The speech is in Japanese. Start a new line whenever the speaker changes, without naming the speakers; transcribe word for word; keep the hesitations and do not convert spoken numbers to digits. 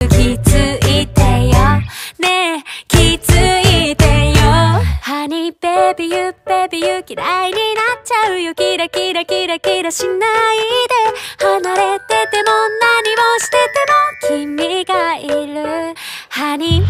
気づいてよねえ気づいてよハニーベビーユーベビーユー嫌いになっちゃうよキラキラキラキラしないで離れてても